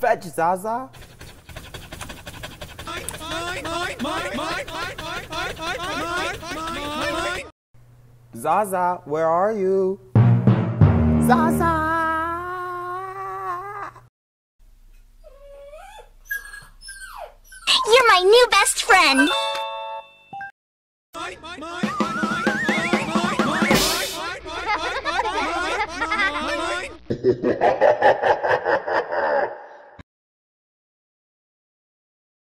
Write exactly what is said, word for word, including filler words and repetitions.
Fetch, Zaza. Zaza, where are you? Zaza! You're my new best friend.